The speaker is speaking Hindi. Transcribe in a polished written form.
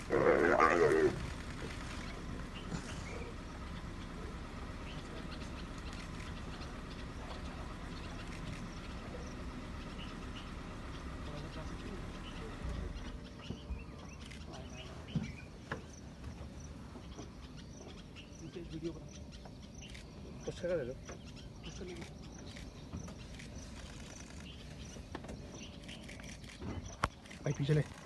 वीडियो बना उसका कर लो भाई पीछे ले